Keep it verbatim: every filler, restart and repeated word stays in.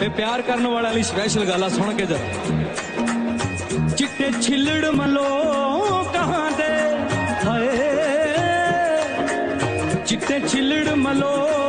ये प्यार करने वाले वाली स्पेशल गाला सुन के जब चिट्टे छिल्लड़ मलो कहाँ दे हाय चिट्टे छिल्लड़ मलो